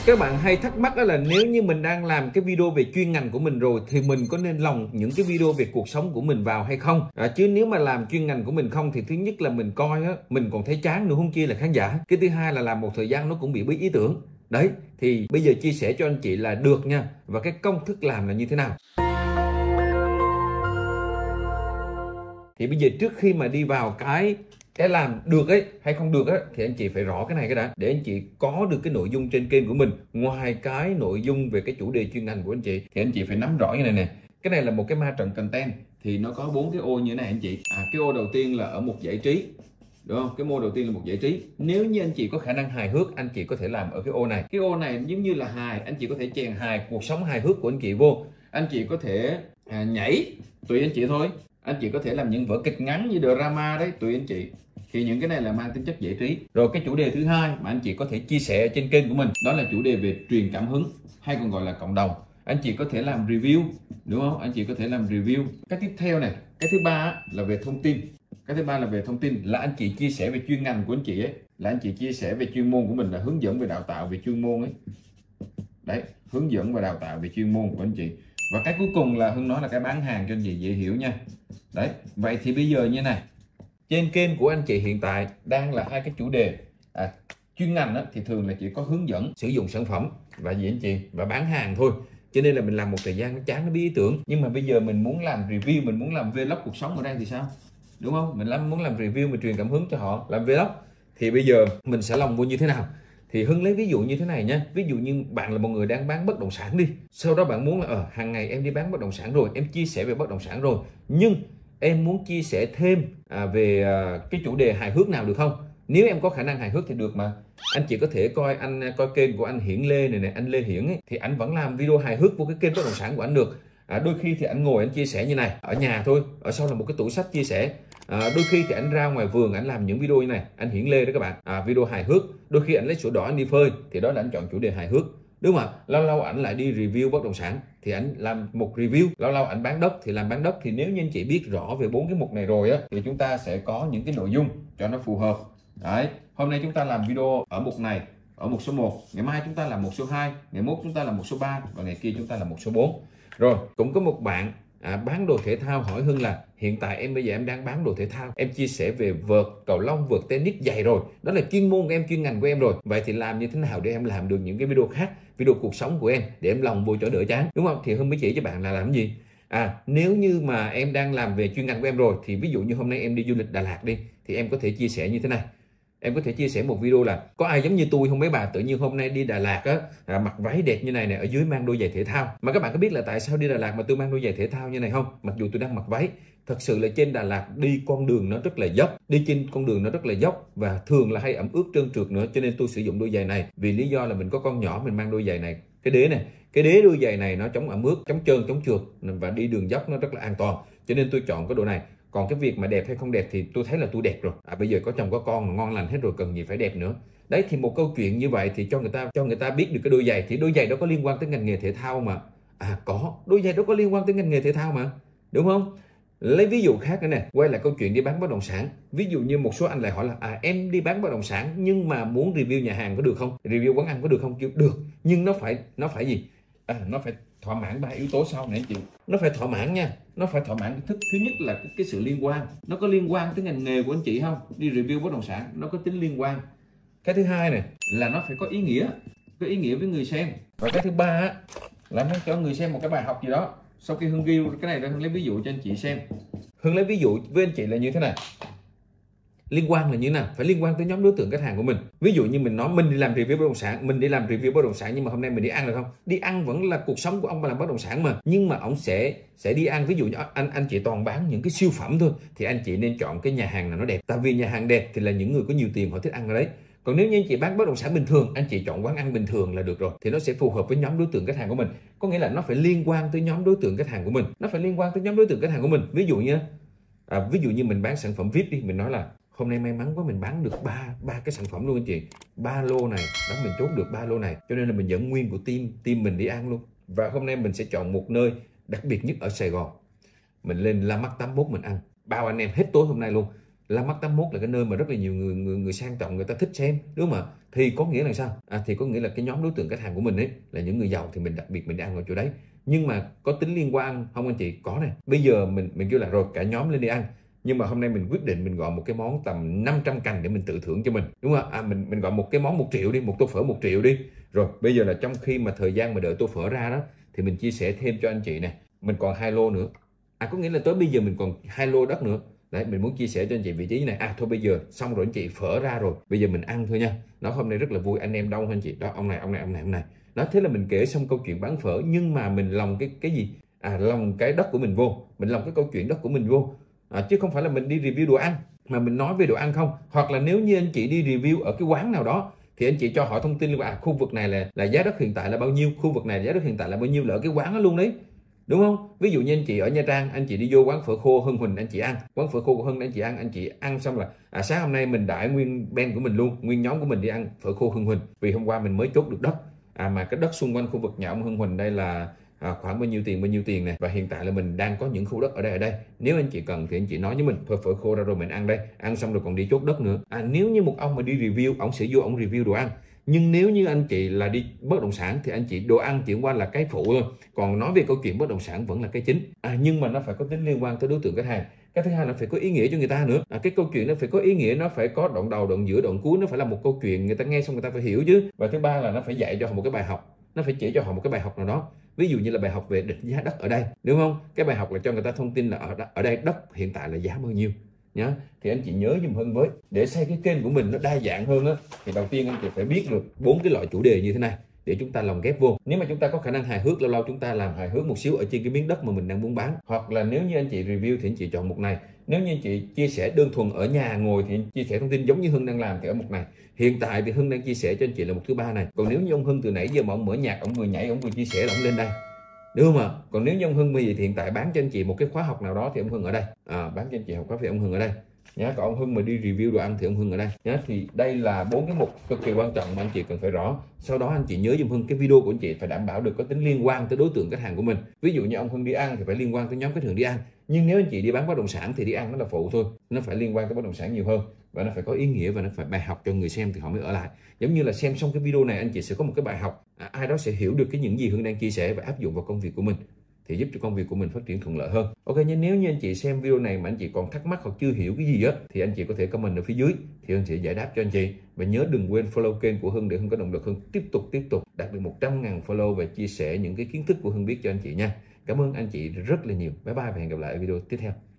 Các bạn hay thắc mắc đó là nếu như mình đang làm cái video về chuyên ngành của mình rồi thì mình có nên lồng những cái video về cuộc sống của mình vào hay không? Chứ nếu mà làm chuyên ngành của mình không thì thứ nhất là mình coi á, mình còn thấy chán nữa, không chia là khán giả. Cái thứ hai là làm một thời gian nó cũng bị bí ý tưởng. Đấy, thì bây giờ chia sẻ cho anh chị là được nha. Và cái công thức làm là như thế nào? Thì bây giờ trước khi mà đi vào cái làm được ấy hay không được á, thì anh chị phải rõ cái này cái đã, để anh chị có được cái nội dung trên kênh của mình. Ngoài cái nội dung về cái chủ đề chuyên ngành của anh chị thì anh chị phải nắm rõ như này nè. Cái này là một cái ma trận content thì nó có 4 cái ô như thế này anh chị. Cái ô đầu tiên là ở mục giải trí, đúng không? Cái ô đầu tiên là mục giải trí. Nếu như anh chị có khả năng hài hước, anh chị có thể làm ở cái ô này. Cái ô này giống như là hài, anh chị có thể chèn hài cuộc sống hài hước của anh chị vô. Anh chị có thể nhảy, tùy anh chị thôi. Anh chị có thể làm những vở kịch ngắn như drama đấy, tùy anh chị. Thì những cái này là mang tính chất giải trí. Rồi cái chủ đề thứ hai mà anh chị có thể chia sẻ trên kênh của mình, đó là chủ đề về truyền cảm hứng hay còn gọi là cộng đồng. Anh chị có thể làm review, đúng không? Anh chị có thể làm review. Cái tiếp theo này, cái thứ ba là về thông tin. Cái thứ ba là về thông tin, là anh chị chia sẻ về chuyên ngành của anh chị ấy, là anh chị chia sẻ về chuyên môn của mình, là hướng dẫn về đào tạo về chuyên môn ấy. Đấy, hướng dẫn và đào tạo về chuyên môn của anh chị. Và cái cuối cùng là Hưng nói là cái bán hàng cho anh chị dễ hiểu nha. Đấy, vậy thì bây giờ như này, trên kênh của anh chị hiện tại đang là hai cái chủ đề. Chuyên ngành đó, thì thường là chỉ có hướng dẫn sử dụng sản phẩm và gì anh chị, và bán hàng thôi. Cho nên là mình làm một thời gian nó chán, nó bí ý tưởng. Nhưng mà bây giờ mình muốn làm review, mình muốn làm vlog cuộc sống ở đây thì sao, đúng không? Mình muốn làm review, mình truyền cảm hứng cho họ làm vlog. Thì bây giờ mình sẽ lồng vô như thế nào? Thì Hưng lấy ví dụ như thế này nha. Ví dụ như bạn là một người đang bán bất động sản đi. Sau đó bạn muốn là hàng ngày em đi bán bất động sản rồi, em chia sẻ về bất động sản rồi, nhưng em muốn chia sẻ thêm về cái chủ đề hài hước nào được không? Nếu em có khả năng hài hước thì được mà. Anh chị có thể coi kênh của anh Hiển Lê này, anh Lê Hiển ấy, thì anh vẫn làm video hài hước vô cái kênh bất động sản của anh được. Đôi khi thì anh ngồi anh chia sẻ như này ở nhà thôi, ở sau là một cái tủ sách chia sẻ. Đôi khi thì anh ra ngoài vườn anh làm những video như này, anh Hiển Lê đó các bạn, video hài hước. Đôi khi anh lấy sổ đỏ anh đi phơi, thì đó là anh chọn chủ đề hài hước, đúng không ạ? Lâu lâu ảnh lại đi review bất động sản thì ảnh làm một review, lâu lâu ảnh bán đất thì làm bán đất. Thì nếu như anh chị biết rõ về 4 cái mục này rồi á, thì chúng ta sẽ có những cái nội dung cho nó phù hợp. Đấy, hôm nay chúng ta làm video ở mục này, ở mục số 1, ngày mai chúng ta làm mục số 2, ngày mốt chúng ta làm mục số 3 và ngày kia chúng ta làm mục số 4. Rồi, cũng có một bạn bán đồ thể thao hỏi Hưng là hiện tại em bây giờ em đang bán đồ thể thao, em chia sẻ về vợt cầu lông, vợt tennis, giày rồi, đó là chuyên môn của em, chuyên ngành của em rồi. Vậy thì làm như thế nào để em làm được những cái video khác, video cuộc sống của em, để em lồng vô chỗ đỡ chán, đúng không? Thì Hưng mới chỉ cho bạn là làm gì. Nếu như mà em đang làm về chuyên ngành của em rồi, thì ví dụ như hôm nay em đi du lịch Đà Lạt đi, thì em có thể chia sẻ như thế này. Em có thể chia sẻ một video là có ai giống như tôi không mấy bà, tự nhiên hôm nay đi Đà Lạt á, mặc váy đẹp như này nè, ở dưới mang đôi giày thể thao. Mà các bạn có biết là tại sao đi Đà Lạt mà tôi mang đôi giày thể thao như này không? Mặc dù tôi đang mặc váy. Thật sự là trên Đà Lạt đi con đường nó rất là dốc, đi trên con đường nó rất là dốc và thường là hay ẩm ướt trơn trượt nữa, cho nên tôi sử dụng đôi giày này vì lý do là mình có con nhỏ, mình mang đôi giày này. Cái đế này, cái đế đôi giày này nó chống ẩm ướt, chống trơn, chống trượt và đi đường dốc nó rất là an toàn, cho nên tôi chọn cái đồ này. Còn cái việc mà đẹp hay không đẹp thì tôi thấy là tôi đẹp rồi. Bây giờ có chồng có con mà ngon lành hết rồi, cần gì phải đẹp nữa. Đấy, thì một câu chuyện như vậy thì cho người ta biết được cái đôi giày. Thì đôi giày đó có liên quan tới ngành nghề thể thao mà. Có, đôi giày đó có liên quan tới ngành nghề thể thao mà, đúng không? Lấy ví dụ khác nữa nè, quay lại câu chuyện đi bán bất động sản. Ví dụ như một số anh lại hỏi là em đi bán bất động sản nhưng mà muốn review nhà hàng có được không? Review quán ăn có được không? Được, nhưng nó phải gì? Nó phải thỏa mãn 3 yếu tố sau này anh chị. Nó phải thỏa mãn nha. Nó phải thỏa mãn thứ nhất là cái sự liên quan. Nó có liên quan tới ngành nghề của anh chị không? Đi review bất động sản nó có tính liên quan. Cái thứ hai này là nó phải có ý nghĩa, có ý nghĩa với người xem. Và cái thứ ba là nó cho người xem một cái bài học gì đó. Sau khi Hưng ghi cái này ra, Hưng lấy ví dụ cho anh chị xem. Hưng lấy ví dụ với anh chị là như thế này. Liên quan là như thế nào? Phải liên quan tới nhóm đối tượng khách hàng của mình. Ví dụ như mình nói mình đi làm review bất động sản, mình đi làm review bất động sản, nhưng mà hôm nay mình đi ăn được không? Đi ăn vẫn là cuộc sống của ông mà làm bất động sản mà. Nhưng mà ông sẽ đi ăn, ví dụ như anh chị toàn bán những cái siêu phẩm thôi, thì anh chị nên chọn cái nhà hàng nào nó đẹp. Tại vì nhà hàng đẹp thì là những người có nhiều tiền họ thích ăn ở đấy. Còn nếu như anh chị bán bất động sản bình thường, anh chị chọn quán ăn bình thường là được rồi, thì nó sẽ phù hợp với nhóm đối tượng khách hàng của mình. Có nghĩa là nó phải liên quan tới nhóm đối tượng khách hàng của mình. Nó phải liên quan tới nhóm đối tượng khách hàng của mình. Ví dụ như mình bán sản phẩm VIP đi, mình nói là hôm nay may mắn quá mình bán được ba cái sản phẩm luôn anh chị. 3 lô này, đó mình chốt được 3 lô này. Cho nên là mình dẫn nguyên của team mình đi ăn luôn. Và hôm nay mình sẽ chọn một nơi đặc biệt nhất ở Sài Gòn. Mình lên La Mắc 81 mình ăn. Bao anh em hết tối hôm nay luôn. Landmark 81 là cái nơi mà rất là nhiều người sang trọng người ta thích xem, đúng không ạ? Thì có nghĩa là sao? Thì có nghĩa là cái nhóm đối tượng khách hàng của mình ấy là những người giàu, thì mình đặc biệt mình ăn ở chỗ đấy. Nhưng mà có tính liên quan không anh chị? Có này. Bây giờ mình kêu là rồi cả nhóm lên đi ăn, nhưng mà hôm nay mình quyết định mình gọi một cái món tầm 500 cành để mình tự thưởng cho mình, đúng không? Mình gọi một cái món 1 triệu đi, một tô phở 1 triệu đi. Rồi bây giờ là trong khi mà thời gian mà đợi tô phở ra đó, thì mình chia sẻ thêm cho anh chị này, mình còn 2 lô nữa. Có nghĩa là tới bây giờ mình còn 2 lô đất nữa. Đấy, mình muốn chia sẻ cho anh chị vị trí này. Thôi bây giờ xong rồi anh chị, phở ra rồi, bây giờ mình ăn thôi nha. Nó hôm nay rất là vui, anh em đông anh chị. Đó, ông này. Đó, thế là mình kể xong câu chuyện bán phở, nhưng mà mình lòng cái gì? Lòng cái đất của mình vô, mình lòng cái câu chuyện đất của mình vô. Chứ không phải là mình đi review đồ ăn mà mình nói về đồ ăn không. Hoặc là nếu như anh chị đi review ở cái quán nào đó thì anh chị cho họ thông tin là khu vực này là giá đất hiện tại là bao nhiêu, khu vực này giá đất hiện tại là bao nhiêu, là ở cái quán đó luôn đấy, đúng không? Ví dụ như anh chị ở Nha Trang, anh chị đi vô quán phở khô Hưng Huỳnh anh chị ăn, quán phở khô của Hưng anh chị ăn xong là sáng hôm nay mình đãi nguyên band của mình luôn, nguyên nhóm của mình đi ăn phở khô Hưng Huỳnh, vì hôm qua mình mới chốt được đất. Mà cái đất xung quanh khu vực nhà ông Hưng Huỳnh đây là khoảng bao nhiêu tiền này, và hiện tại là mình đang có những khu đất ở đây. Nếu anh chị cần thì anh chị nói với mình, phở khô ra rồi mình ăn đây, ăn xong rồi còn đi chốt đất nữa. Nếu như một ông mà đi review, ông sẽ vô ông review đồ ăn. Nhưng nếu như anh chị là đi bất động sản thì anh chị đồ ăn chỉ qua là cái phụ thôi, còn nói về câu chuyện bất động sản vẫn là cái chính. Nhưng mà nó phải có tính liên quan tới đối tượng khách hàng. Cái thứ hai là phải có ý nghĩa cho người ta nữa. Cái câu chuyện nó phải có ý nghĩa, nó phải có đoạn đầu, đoạn giữa, đoạn cuối, nó phải là một câu chuyện người ta nghe xong người ta phải hiểu chứ. Và thứ ba là nó phải dạy cho họ một cái bài học, nó phải chỉ cho họ một cái bài học nào đó. Ví dụ như là bài học về định giá đất ở đây, đúng không? Cái bài học là cho người ta thông tin là ở đây đất hiện tại là giá bao nhiêu nhá. Thì anh chị nhớ giùm Hưng với, để xây cái kênh của mình nó đa dạng hơn á, thì đầu tiên anh chị phải biết được 4 cái loại chủ đề như thế này để chúng ta lồng ghép vô. Nếu mà chúng ta có khả năng hài hước, lâu lâu chúng ta làm hài hước một xíu ở trên cái miếng đất mà mình đang muốn bán. Hoặc là nếu như anh chị review thì anh chị chọn một này. Nếu như anh chị chia sẻ đơn thuần ở nhà ngồi thì chia sẻ thông tin giống như Hưng đang làm thì ở một này. Hiện tại thì Hưng đang chia sẻ cho anh chị là một thứ ba này. Còn nếu như ông Hưng từ nãy giờ mà ông mở nhạc, ông vừa nhảy, ông vừa chia sẻ là ông lên đây, đúng không ạ? Còn nếu như ông Hưng bây giờ thì hiện tại bán cho anh chị một cái khóa học nào đó thì ông Hưng ở đây. Bán cho anh chị học khóa thì ông Hưng ở đây nhá. Còn ông Hưng mà đi review đồ ăn thì ông Hưng ở đây nhá. Thì đây là 4 cái mục cực kỳ quan trọng mà anh chị cần phải rõ. Sau đó anh chị nhớ giùm Hưng cái video của anh chị phải đảm bảo được có tính liên quan tới đối tượng khách hàng của mình. Ví dụ như ông Hưng đi ăn thì phải liên quan tới nhóm khách hàng đi ăn. Nhưng nếu anh chị đi bán bất động sản thì đi ăn nó là phụ thôi, nó phải liên quan tới bất động sản nhiều hơn, và nó phải có ý nghĩa, và nó phải bài học cho người xem thì họ mới ở lại. Giống như là xem xong cái video này anh chị sẽ có một cái bài học, ai đó sẽ hiểu được cái những gì Hưng đang chia sẻ và áp dụng vào công việc của mình, thì giúp cho công việc của mình phát triển thuận lợi hơn. Ok, nhưng nếu như anh chị xem video này mà anh chị còn thắc mắc hoặc chưa hiểu cái gì á thì anh chị có thể comment ở phía dưới thì Hưng sẽ giải đáp cho anh chị. Và nhớ đừng quên follow kênh của Hưng để Hưng có động lực Hưng tiếp tục đạt được 100.000 follow và chia sẻ những cái kiến thức của Hưng biết cho anh chị nha. Cảm ơn anh chị rất là nhiều. Bye bye và hẹn gặp lại ở video tiếp theo.